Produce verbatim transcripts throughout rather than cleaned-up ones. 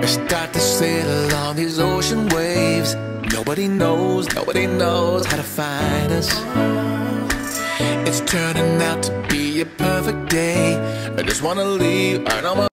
We start to sail along these ocean waves. Nobody knows, nobody knows how to find us. It's turning out to be a perfect day. I just wanna leave, I know my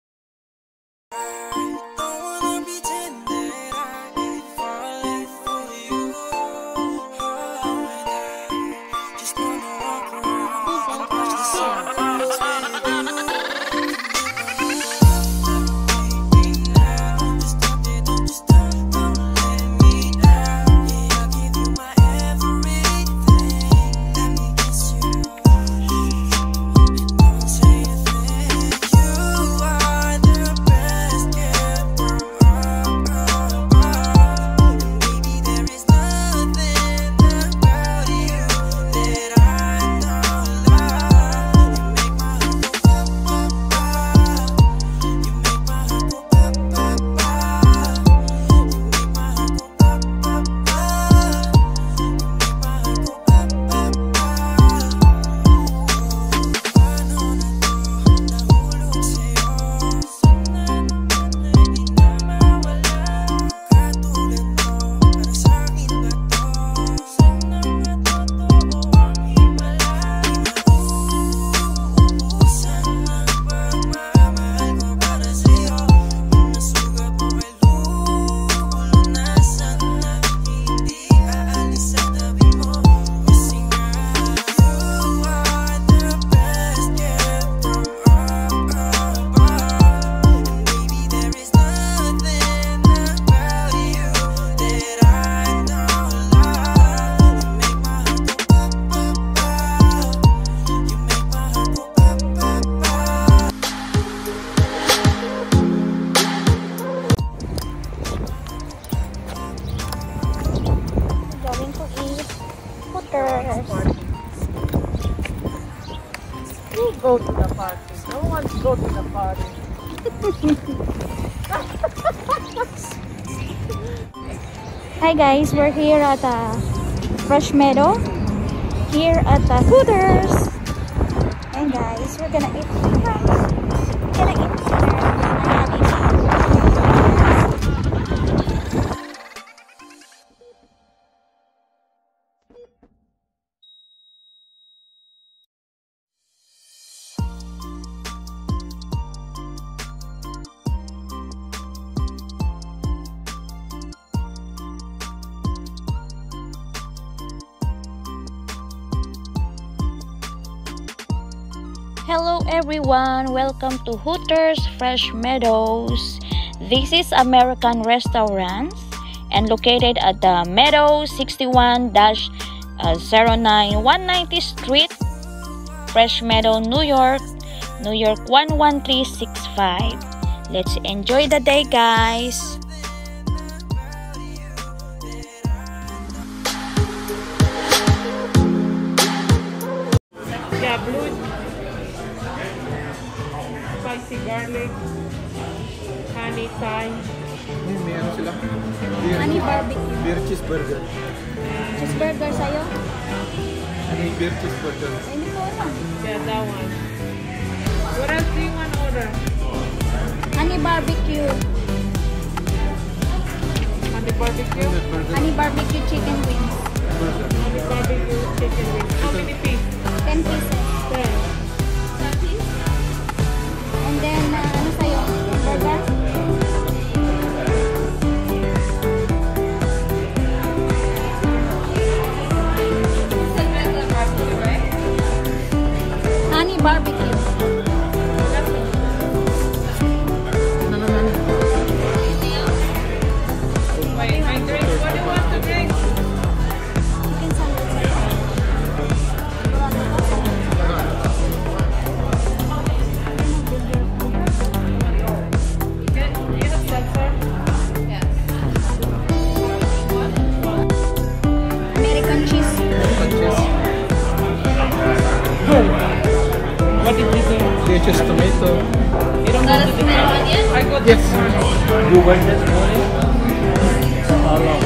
go to the party. No one wants to go to the party. Hi guys, we're here at uh, Fresh Meadow, here at the Hooters. And guys, we're gonna eat dinner. We're gonna eat dinner. Hello everyone, welcome to Hooters Fresh Meadows. This is American restaurant and located at the Meadows sixty-one dash zero nine one ninety Street, Fresh Meadow, New York, New York one one three six five. Let's enjoy the day, guys. Yeah, blue. Spicy garlic, honey thyme. May ano sila? Beer, Honey barbecue. beer cheeseburger. Cheeseburger sa'yo? Ano yung beer cheeseburger? Eh, hindi ko alam. Yeah, that one. What else do you want to order? Honey barbecue. Honey barbecue? Honey barbecue chicken wings. Honey barbecue chicken wings. How many pieces? ten pieces. ten. And then, uh, ano sa'yo? Burger? Honey barbecue. Wait, my drinks. What do you want to drink? Chicken sandwich. American cheese. What did you say? Just tomato. You don't want to do that? I got Yes. You went this morning? How long?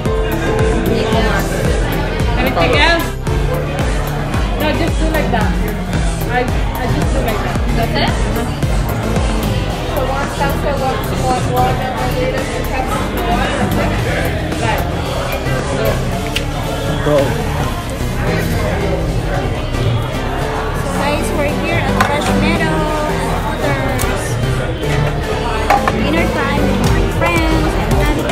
anything else? No, just do like that. I I just do like that. That's it? So one salsa, one one water. Totoo. Guys, we're here at Fresh Meadows at Hooters. Dinner time with my friends and family.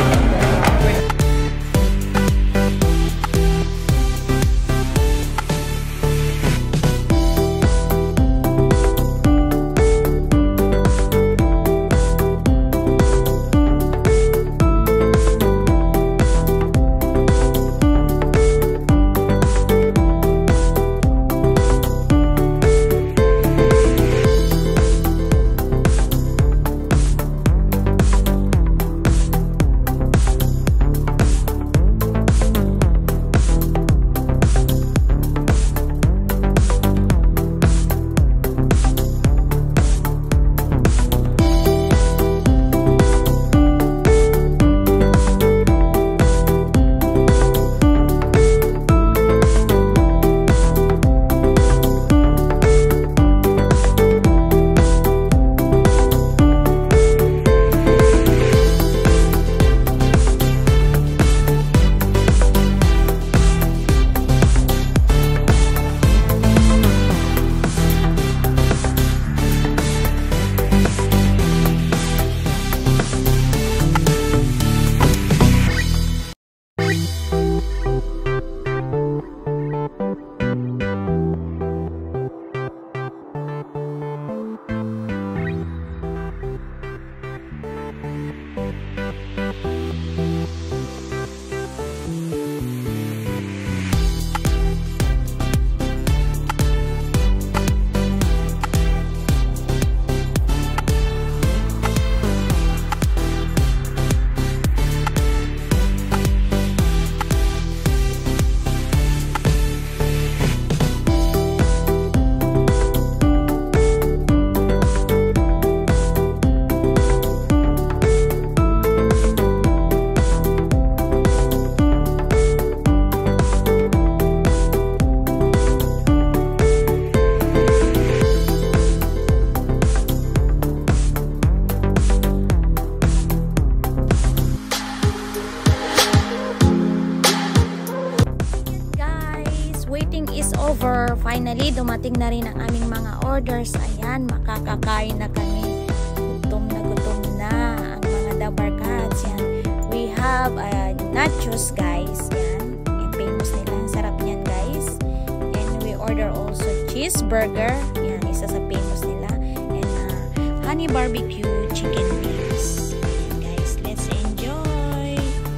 Over. Finally, dumating na rin ang aming mga orders. Ayan, makakakain na kami. Gutom na gutom na ang mga dabarkats. Yan. We have uh, nachos, guys. Yan. Yung famous nila. Ang sarap niyan, guys. And we order also cheeseburger. Yan, isa sa famous nila. And uh, honey barbecue chicken wings. Guys, let's enjoy.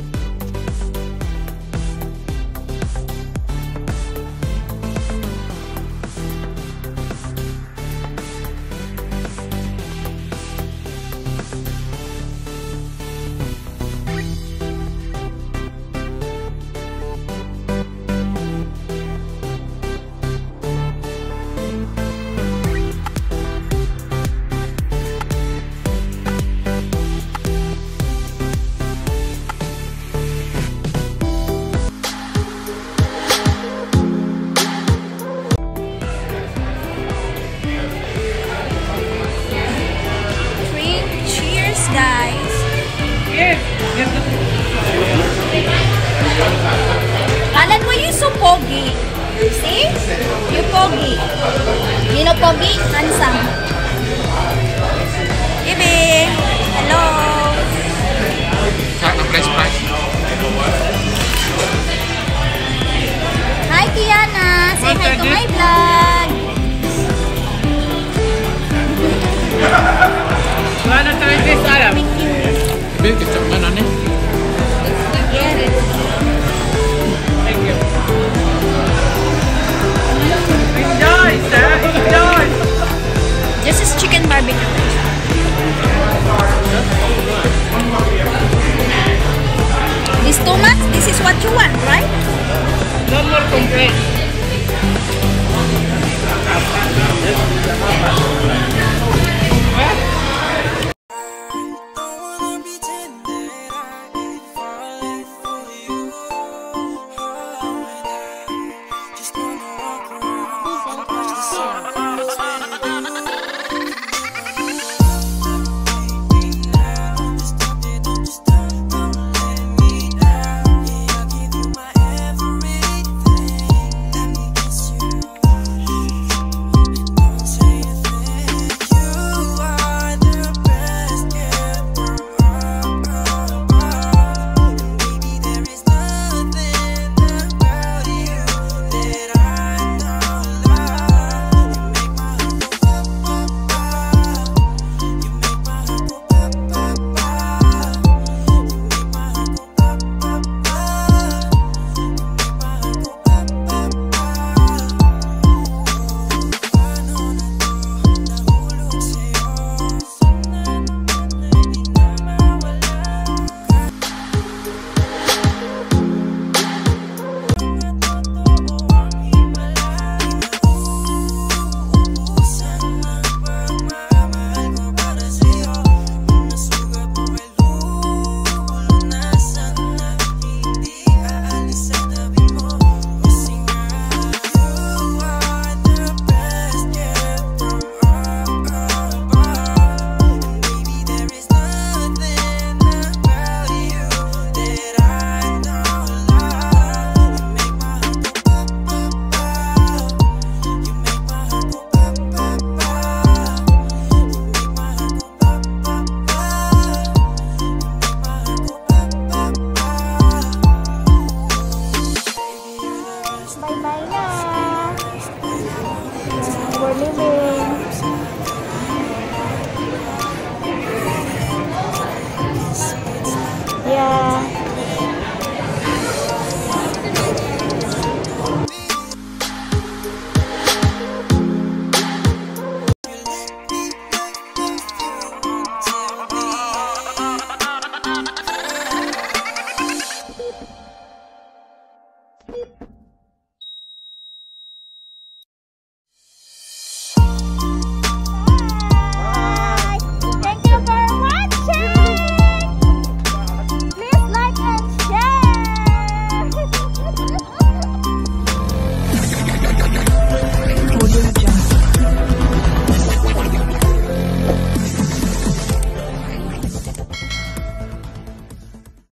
Guys, Alan, why you so pogi? See? You pogi. You know pogi? Handsome.